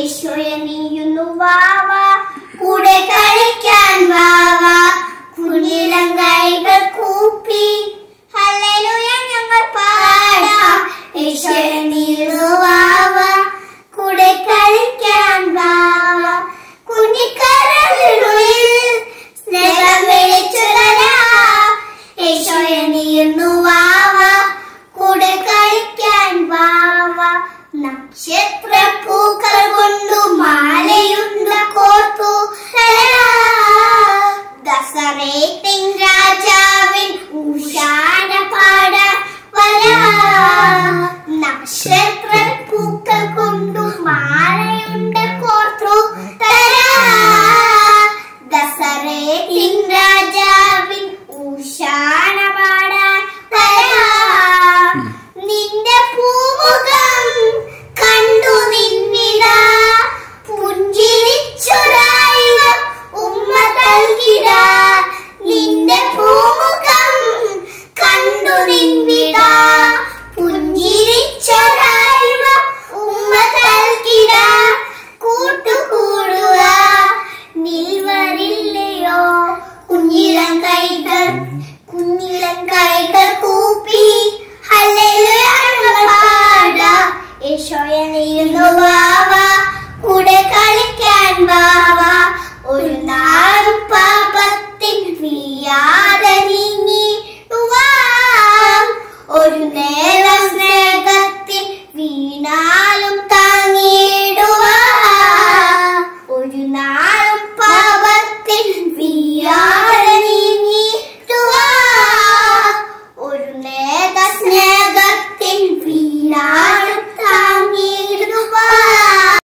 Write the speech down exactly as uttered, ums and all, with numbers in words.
യേശുവേ നീയുന്നു വാവാ കൂടെ കളിക്കാൻ വാവാ കുഞ്ഞിളം കൈകൾ കൂപ്പി ഹല്ലേലൂയ ഞങ്ങൾ പാടാം യേശുവേ നീയുന്നു വാവാ കൂടെ കളിക്കാൻ വാവാ കുഞ്ഞിക്കരളിനുള്ളിൽ സ്നേഹം വെളിച്ചുടരാ യേശുവേ നീയുന്നു വാവാ കൂടെ കളിക്കാൻ വാവാ നക്ഷത്ര പൂക്കൾ കൊണ്ടു മാലയുണ്ട കോർത്തു ദസറേത്തിൻ രാജാവിൻ ഉഷാന പാട വരാ നക്ഷത്ര പൂക്കൾ കൊണ്ടു മാലയുണ്ട കോർത്തു ദസറേത്തിൻ രാജാവിൻ ഉഷാന പാട വരാ നിന്റെ പൂമുഖം കണ്ടു നിന്നിടാ പുഞ്ചിരിച്ചൊരായിരം ഉമ്മ നൽകിടാ നിന്റെ പൂമുഖം കണ്ടു നിന്നിടാ പുഞ്ചിരിച്ചൊരായിരം ഉമ്മ നൽകിടാ കൂട്ടുകൂടുക നിൽവരില്ലയോ കുഞ്ഞിളം കൈകൾ കുഞ്ഞിളം കൈകൾ കൂപ്പി ഹല്ലേലൂയ പാടാ യേശുവേ നീയുന്നു വാവാ കൂടെ